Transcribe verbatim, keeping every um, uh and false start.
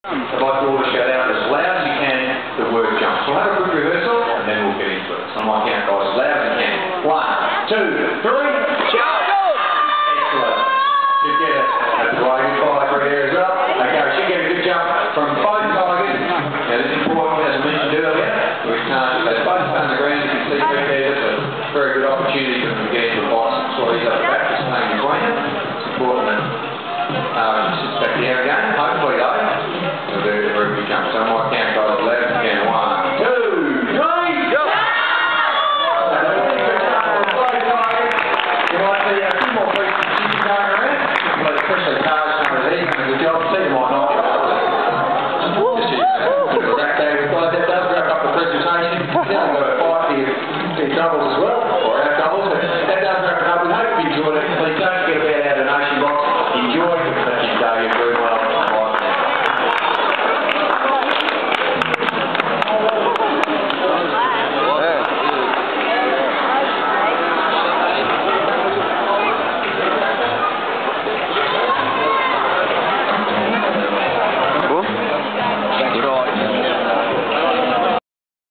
I'd like you all to shout out as loud as you can the word jump. So we'll have a quick rehearsal and then we'll get into it. So I might count guys as loud as you can. One, two, three, jump! Excellent. Should get it. That's right, good fire for air as well. Okay, we should get a good jump from both tigers. Now this is important, as I mentioned earlier. We can't, if they both stay on the ground, you can see right there, that's a very good opportunity for them to get into the box. That's why he's up the back, just staying between them. It's important that um, sits back there again, hopefully though. We'll do a very good jump. So I might count guys as loud as you can. One, two, three, jump! You might see a few more people going around, but especially cars coming to these, doing a good job. See them might not get it. Just you know, that day, we've got that does wrap up the presentation. Then we've got a fight for your doubles as well.